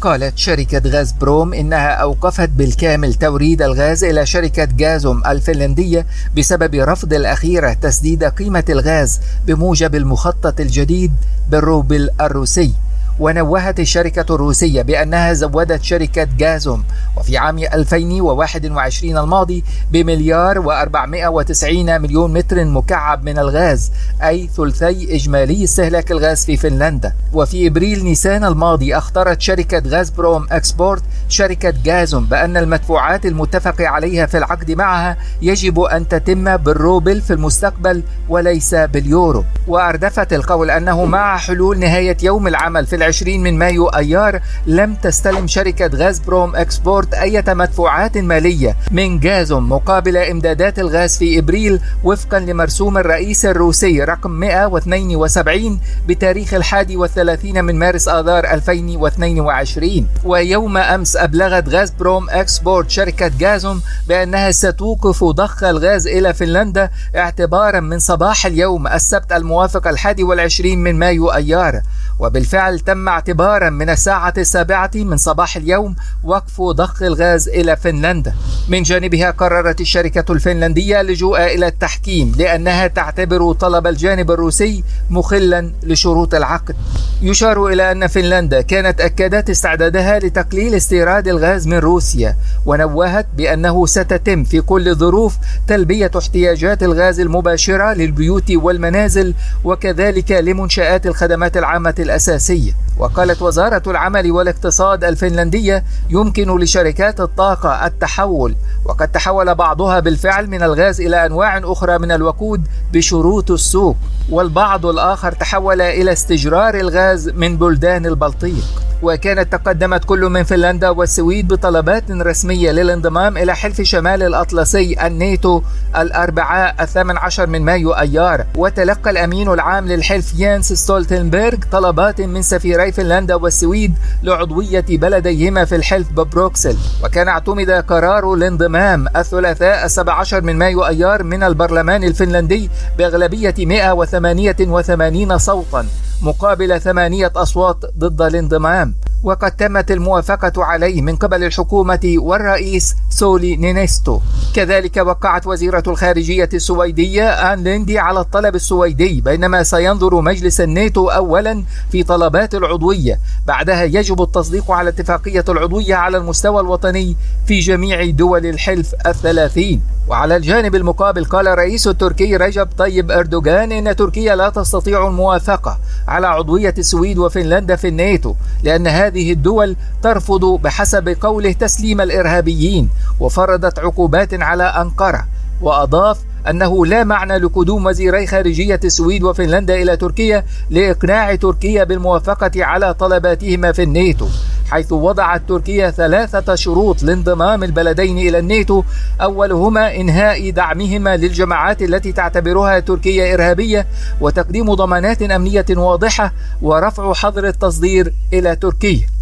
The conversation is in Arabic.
قالت شركة غاز بروم إنها أوقفت بالكامل توريد الغاز إلى شركة غازوم الفنلندية بسبب رفض الأخيرة تسديد قيمة الغاز بموجب المخطط الجديد بالروبل الروسي. ونوهت الشركة الروسية بأنها زودت شركة غازوم وفي عام 2021 الماضي بمليار و490 مليون متر مكعب من الغاز، أي ثلثي إجمالي استهلاك الغاز في فنلندا. وفي إبريل نيسان الماضي أخطرت شركة غازبروم إكسبورت شركة غازوم بأن المدفوعات المتفق عليها في العقد معها يجب أن تتم بالروبل في المستقبل وليس باليورو. وأردفت القول أنه مع حلول نهاية يوم العمل في 20 من مايو أيار لم تستلم شركة غازبروم إكسبورت أي مدفوعات مالية من غازوم مقابل إمدادات الغاز في إبريل وفقا لمرسوم الرئيس الروسي رقم 172 بتاريخ 31 من مارس آذار 2022. ويوم أمس أبلغت غازبروم إكسبورت شركة غازوم بأنها ستوقف ضخ الغاز إلى فنلندا اعتبارا من صباح اليوم السبت الموافق 21 من مايو أيار. وبالفعل تم اعتبارا من الساعة 7 من صباح اليوم وقف ضخ الغاز إلى فنلندا. من جانبها قررت الشركة الفنلندية اللجوء إلى التحكيم لأنها تعتبر طلب الجانب الروسي مخلا لشروط العقد. يشار إلى أن فنلندا كانت أكدت استعدادها لتقليل استيراد الغاز من روسيا، ونوهت بأنه ستتم في كل الظروف تلبية احتياجات الغاز المباشرة للبيوت والمنازل وكذلك لمنشآت الخدمات العامة الأساسية. وقالت وزارة العمل والاقتصاد الفنلندية يمكن لشركات الطاقة التحول، وقد تحول بعضها بالفعل من الغاز إلى أنواع أخرى من الوقود بشروط السوق، والبعض الآخر تحول إلى استجرار الغاز من بلدان البلطيق. وكانت تقدمت كل من فنلندا والسويد بطلبات رسمية للانضمام إلى حلف شمال الأطلسي الناتو الأربعاء 18 من مايو أيار. وتلقى الأمين العام للحلف يانس ستولتنبرغ طلبات من سفيري فنلندا والسويد لعضوية بلديهما في الحلف ببروكسل. وكان اعتمد قرار الانضمام الثلاثاء 17 من مايو أيار من البرلمان الفنلندي بأغلبية 188 صوتا مقابل 8 أصوات ضد الانضمام، وقد تمت الموافقة عليه من قبل الحكومة والرئيس سولي نينستو. كذلك وقعت وزيرة الخارجية السويدية آن ليندي على الطلب السويدي، بينما سينظر مجلس الناتو أولا في طلبات العضوية، بعدها يجب التصديق على اتفاقية العضوية على المستوى الوطني في جميع دول الحلف 30. وعلى الجانب المقابل قال الرئيس التركي رجب طيب أردوغان إن تركيا لا تستطيع الموافقة على عضوية السويد وفنلندا في الناتو لأن هذه الدول ترفض بحسب قوله تسليم الإرهابيين، وفرضت عقوبات على أنقرة. وأضاف أنه لا معنى لقدوم وزيري خارجية السويد وفنلندا إلى تركيا لإقناع تركيا بالموافقة على طلباتهما في الناتو، حيث وضعت تركيا 3 شروط لانضمام البلدين إلى الناتو، أولهما إنهاء دعمهما للجماعات التي تعتبرها تركيا إرهابية، وتقديم ضمانات أمنية واضحة، ورفع حظر التصدير إلى تركيا.